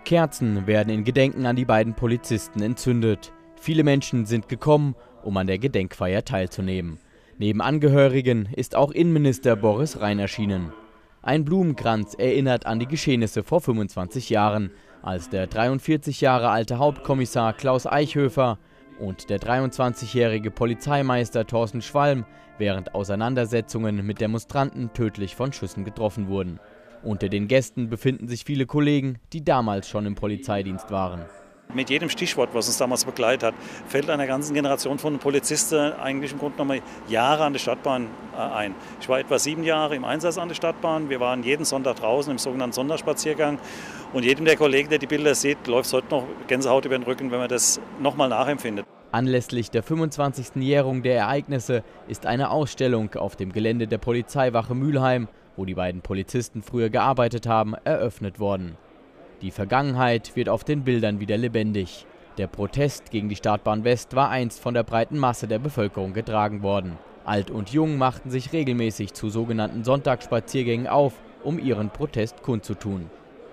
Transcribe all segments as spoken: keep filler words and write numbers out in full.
Kerzen werden in Gedenken an die beiden Polizisten entzündet. Viele Menschen sind gekommen, um an der Gedenkfeier teilzunehmen. Neben Angehörigen ist auch Innenminister Boris Rhein erschienen. Ein Blumenkranz erinnert an die Geschehnisse vor fünfundzwanzig Jahren, als der dreiundvierzig Jahre alte Hauptkommissar Klaus Eichhöfer und der dreiundzwanzigjährige Polizeimeister Thorsten Schwalm während Auseinandersetzungen mit Demonstranten tödlich von Schüssen getroffen wurden. Unter den Gästen befinden sich viele Kollegen, die damals schon im Polizeidienst waren. Mit jedem Stichwort, was uns damals begleitet hat, fällt einer ganzen Generation von Polizisten eigentlich im Grunde genommen Jahre an der Stadtbahn ein. Ich war etwa sieben Jahre im Einsatz an der Stadtbahn. Wir waren jeden Sonntag draußen im sogenannten Sonderspaziergang. Und jedem der Kollegen, der die Bilder sieht, läuft es heute noch Gänsehaut über den Rücken, wenn man das nochmal nachempfindet. Anlässlich der fünfundzwanzigsten Jährung der Ereignisse ist eine Ausstellung auf dem Gelände der Polizeiwache Mülheim, wo die beiden Polizisten früher gearbeitet haben, eröffnet worden. Die Vergangenheit wird auf den Bildern wieder lebendig. Der Protest gegen die Startbahn West war einst von der breiten Masse der Bevölkerung getragen worden. Alt und Jung machten sich regelmäßig zu sogenannten Sonntagsspaziergängen auf, um ihren Protest kundzutun.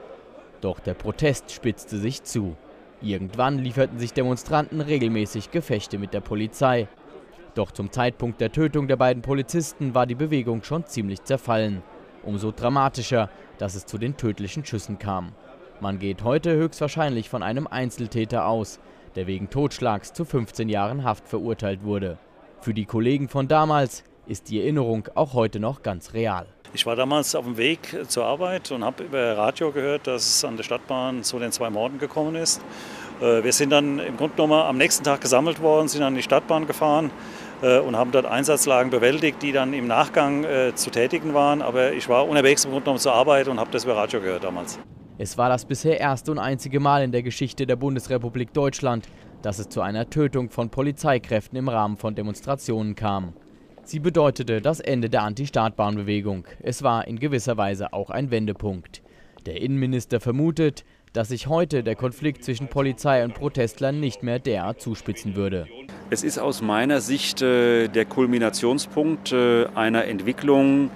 Doch der Protest spitzte sich zu. Irgendwann lieferten sich Demonstranten regelmäßig Gefechte mit der Polizei. Doch zum Zeitpunkt der Tötung der beiden Polizisten war die Bewegung schon ziemlich zerfallen. Umso dramatischer, dass es zu den tödlichen Schüssen kam. Man geht heute höchstwahrscheinlich von einem Einzeltäter aus, der wegen Totschlags zu fünfzehn Jahren Haft verurteilt wurde. Für die Kollegen von damals ist die Erinnerung auch heute noch ganz real. Ich war damals auf dem Weg zur Arbeit und habe über Radio gehört, dass es an der Stadtbahn zu den zwei Morden gekommen ist. Wir sind dann im Grunde genommen am nächsten Tag gesammelt worden, sind an die Stadtbahn gefahren und haben dort Einsatzlagen bewältigt, die dann im Nachgang zu tätigen waren. Aber ich war unterwegs im Grunde genommen zur Arbeit und habe das über Radio gehört damals. Es war das bisher erste und einzige Mal in der Geschichte der Bundesrepublik Deutschland, dass es zu einer Tötung von Polizeikräften im Rahmen von Demonstrationen kam. Sie bedeutete das Ende der Anti-Startbahn-Bewegung. Es war in gewisser Weise auch ein Wendepunkt. Der Innenminister vermutet, dass sich heute der Konflikt zwischen Polizei und Protestlern nicht mehr derart zuspitzen würde. Es ist aus meiner Sicht äh, der Kulminationspunkt äh, einer Entwicklung,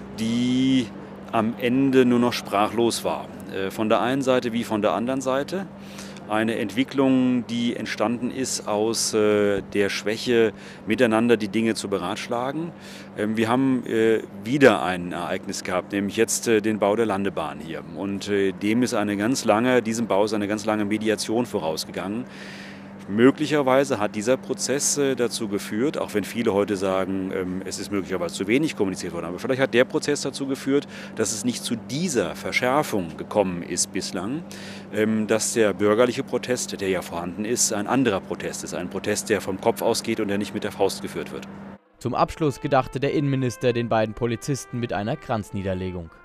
die am Ende nur noch sprachlos war. Äh, von der einen Seite wie von der anderen Seite. Eine Entwicklung, die entstanden ist aus äh, der Schwäche, miteinander die Dinge zu beratschlagen. Ähm, wir haben äh, wieder ein Ereignis gehabt, nämlich jetzt äh, den Bau der Landebahn hier. Und äh, dem ist eine ganz lange, diesem Bau ist eine ganz lange Mediation vorausgegangen. Möglicherweise hat dieser Prozess äh, dazu geführt, auch wenn viele heute sagen, ähm, es ist möglicherweise zu wenig kommuniziert worden, aber vielleicht hat der Prozess dazu geführt, dass es nicht zu dieser Verschärfung gekommen ist bislang, ähm, dass der bürgerliche Protest, der ja vorhanden ist, ein anderer Protest ist, ein Protest, der vom Kopf ausgeht und der nicht mit der Faust geführt wird. Zum Abschluss gedachte der Innenminister den beiden Polizisten mit einer Kranzniederlegung.